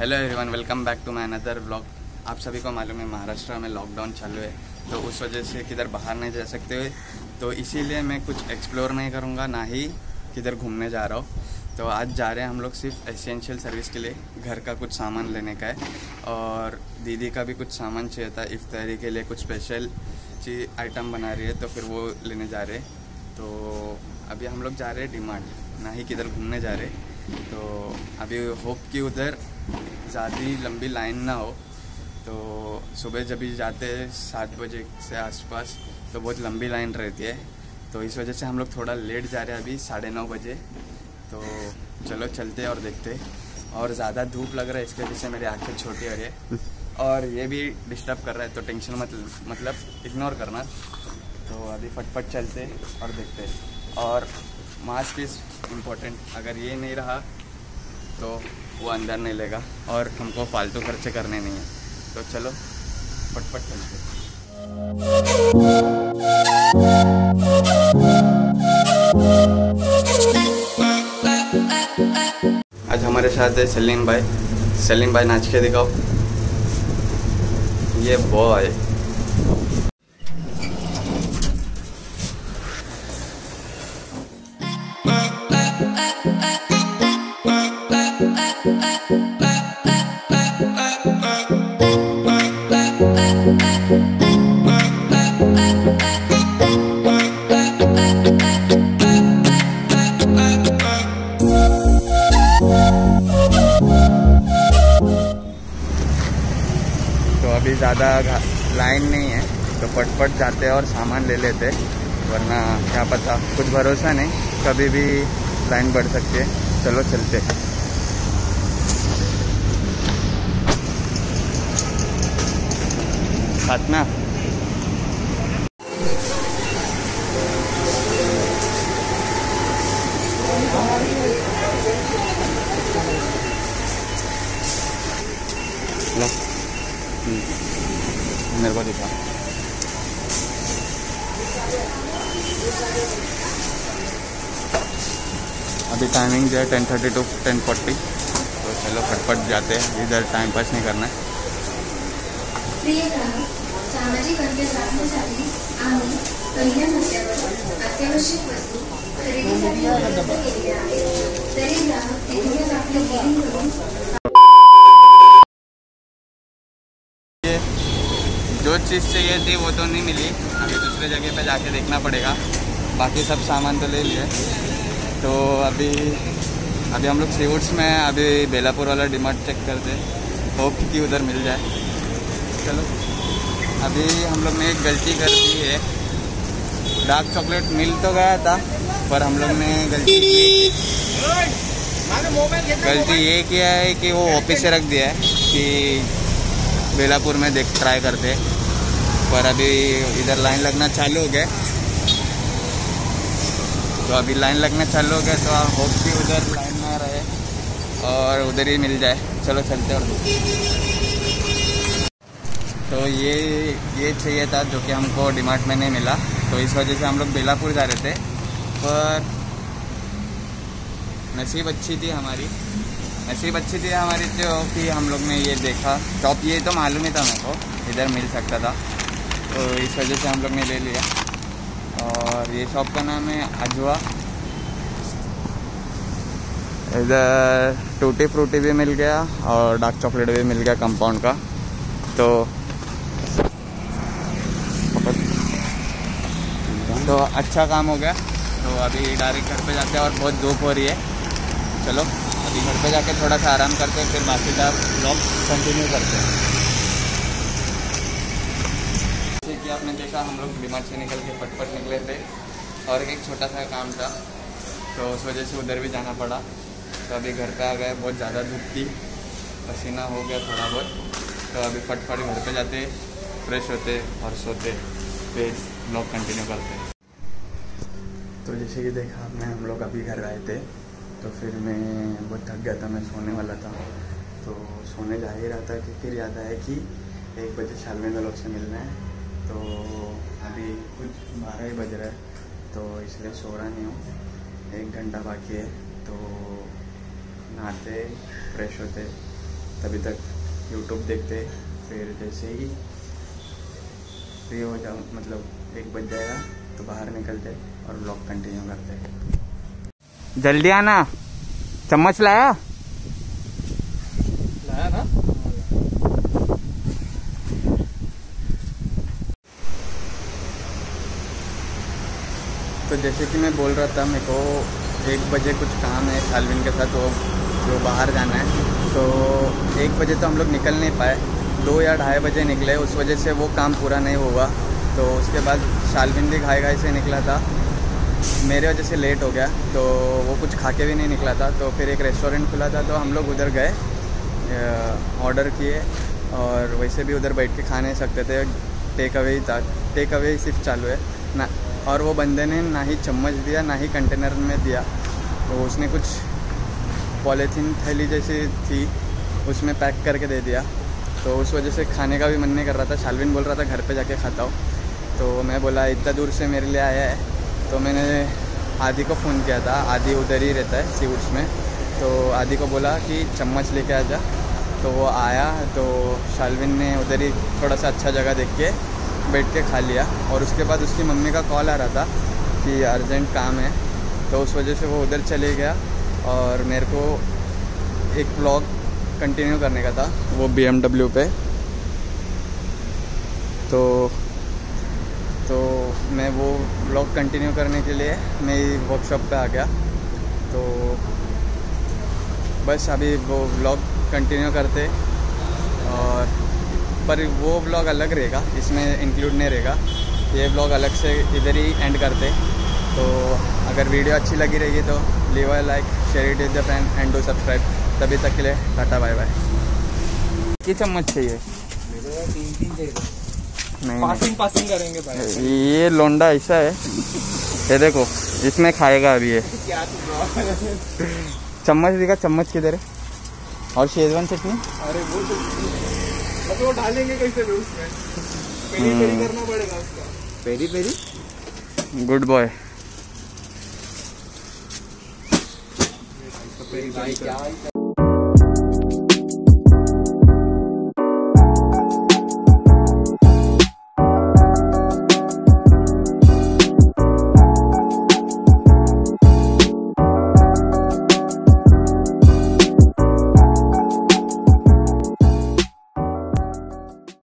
Hello everyone, welcome back to my another vlog. आप सभी को मालूम है महाराष्ट्र में लॉकडाउन चालू है, तो उस वजह से किधर बाहर नहीं जा सकते हुए, तो इसीलिए मैं कुछ एक्सप्लोर नहीं करूँगा, ना ही किधर घूमने जा रहा हूँ। तो आज जा रहे हैं हम लोग सिर्फ एसेंशियल सर्विस के लिए, घर का कुछ सामान लेने का है और दीदी का भी कुछ सामान चाहिए था इफ्तारी के लिए, कुछ स्पेशल चीज़ आइटम बना रही है तो फिर वो लेने जा रहे हैं। तो अभी हम लोग जा रहे हैं डी-मार्ट, ना ही किधर घूमने जा रहे। तो अभी होप कि उधर ज़्यादा लंबी लाइन ना हो। तो सुबह जब भी जाते हैं 7 बजे से आसपास तो बहुत लंबी लाइन रहती है, तो इस वजह से हम लोग थोड़ा लेट जा रहे हैं, अभी 9:30 बजे। तो चलो चलते और देखते। और ज़्यादा धूप लग रहा है, इसके वजह से मेरी आँखें छोटी हो रही है और ये भी डिस्टर्ब कर रहा है, तो टेंशन मतलब इग्नोर करना। तो अभी फटफट चलते और देखते। और मास्क इज़ इम्पोर्टेंट, अगर ये नहीं रहा तो वो अंदर नहीं लेगा और हमको फालतू खर्चे करने नहीं है। तो चलो फटफट चलते। आज हमारे साथ है सलीम भाई। सलीम भाई नाच के दिखाओ। ये बॉय तो अभी ज़्यादा लाइन नहीं है, तो फटफट जाते और सामान ले लेते, वरना क्या पता, कुछ भरोसा नहीं, कभी भी लाइन बढ़ सकती है। चलो चलते। खातना मेरे को दिखा। अभी टाइमिंग जो है 10:30 to 10:40, तो चलो फटफट जाते हैं, इधर टाइम पास नहीं करना है। सामाजिक अंतर राखण्यासाठी आम्ही पहिल्या मजल्यावर अत्यावश्यक वस्तू खरेदीसाठी उपलब्ध केलेल्या आहेत, तरी ग्राहक तिथूनच आपली बिलिंग करून जो चीज़ चाहिए थी वो तो नहीं मिली, अभी दूसरे जगह पे जाके देखना पड़ेगा। बाकी सब सामान तो ले लिए। तो अभी हम लोग सीवुड्स में अभी बेलापुर वाला डी-मार्ट चेक करते, होप कि उधर मिल जाए। चलो अभी हम लोग ने एक गलती कर दी है, डार्क चॉकलेट मिल तो गया था, पर हम लोग ने गलती ये किया है कि वो ऑफिस से रख दिया है कि बेलापुर में ट्राई करते, पर अभी इधर लाइन लगना चालू हो गया। तो अभी लाइन लगना चालू हो गया, तो होप कि उधर लाइन ना रहे और उधर ही मिल जाए। चलो चलते। और तो ये चाहिए था जो कि हमको डी-मार्ट में नहीं मिला, तो इस वजह से हम लोग बेलापुर जा रहे थे, पर नसीब अच्छी थी हमारी तो कि हम लोग ने ये देखा शॉप, ये तो मालूम ही था मेरे को इधर मिल सकता था, तो इस वजह से हम लोग ने ले लिया। और ये शॉप का नाम है अजवा। इधर टूटी फ्रूटी भी मिल गया और डार्क चॉकलेट भी मिल गया कंपाउंड का। तो अच्छा काम हो गया। तो अभी डायरेक्ट घर पे जाते हैं और बहुत धूप हो रही है। चलो अभी घर पे जाके थोड़ा सा आराम करते हैं, फिर बाकी का ब्लॉग कंटिन्यू करते हैं। जैसे कि आपने देखा, हम लोग डी-मार्ट से निकल के फटफट निकले थे और एक छोटा सा काम था, तो उस वजह से उधर भी जाना पड़ा। तो अभी घर पे आ गए, बहुत ज़्यादा धूप थी, पसीना हो गया थोड़ा बहुत। तो अभी फटफट घर पे जाते, फ्रेश होते और सोते, फिर ब्लॉग कंटिन्यू करते। तो जैसे कि देखा आपने, हम लोग अभी घर आए थे, तो फिर मैं बहुत थक गया था, मैं सोने वाला था। तो सोने जा ही रहा था कि फिर याद आया कि 1 बजे शालवेंद्र लोग से मिलना है। तो अभी कुछ 12 ही बज रहा है, तो इसलिए सो रहा नहीं हूँ, 1 घंटा बाकी है। तो नहाते फ्रेश होते तभी तक यूट्यूब देखते, फिर जैसे ही फ्री हो जाऊँ, मतलब 1 बज जाएगा तो बाहर निकलते और व्लॉग कंटिन्यू करते। जल्दी आना, चम्मच लाया ना। तो जैसे कि मैं बोल रहा था, मेरे को 1 बजे कुछ काम है शालविन के साथ, वो जो बाहर जाना है। तो 1 बजे तो हम लोग निकल नहीं पाए, 2 या 2:30 बजे निकले, उस वजह से वो काम पूरा नहीं हुआ। तो उसके बाद शालविन भी घाई से निकला था, मेरे वजह से लेट हो गया, तो वो कुछ खा के भी नहीं निकला था। तो फिर एक रेस्टोरेंट खुला था, तो हम लोग उधर गए, ऑर्डर किए, और वैसे भी उधर बैठ के खा नहीं सकते थे, टेक अवे ही था, टेक अवे ही सिर्फ चालू है ना। और वो बंदे ने ना ही चम्मच दिया ना ही कंटेनर में दिया, तो उसने कुछ पॉलीथीन थैली जैसी थी उसमें पैक करके दे दिया। तो उस वजह से खाने का भी मन नहीं कर रहा था। शालविन बोल रहा था घर पे जाके खाता हूँ, तो मैं बोला इतना दूर से मेरे लिए आया है, तो मैंने आदि को फ़ोन किया था, आदि उधर ही रहता है सीवुड्स में। तो आदि को बोला कि चम्मच लेके आ जा, तो वो आया, तो शालविन ने उधर ही थोड़ा सा अच्छा जगह देख के बैठ के खा लिया। और उसके बाद उसकी मम्मी का कॉल आ रहा था कि अर्जेंट काम है, तो उस वजह से वो उधर चले गया और मेरे को एक व्लॉग कंटिन्यू करने का था, वो BMW पे। तो मैं वो व्लॉग कंटिन्यू करने के लिए मैं वर्कशॉप पे आ गया। तो बस अभी वो व्लॉग कंटिन्यू करते, और पर वो व्लॉग अलग रहेगा, इसमें इंक्लूड नहीं रहेगा, ये व्लॉग अलग से इधर ही एंड करते। तो अगर वीडियो अच्छी लगी रहेगी तो leave a like, share it with the friend and do subscribe. तभी तक के लिए टाटा बाय बाय। किस चम्मच चाहिए? 3 चाहिए। नहीं, पासिंग करेंगे भाई। ये लोंडा ऐसा है, ये देखो इसमें खाएगा अभी ये। क्या चम्मच दिखा, चम्मच किधर है? और शेजवान चटनी? अरे वो तो मतलब वो डालेंगे कैसे भी उसमें, पेरी पेरी करना पड़ेगा उसका। Perry Perry, good boy. Perry Perry क्या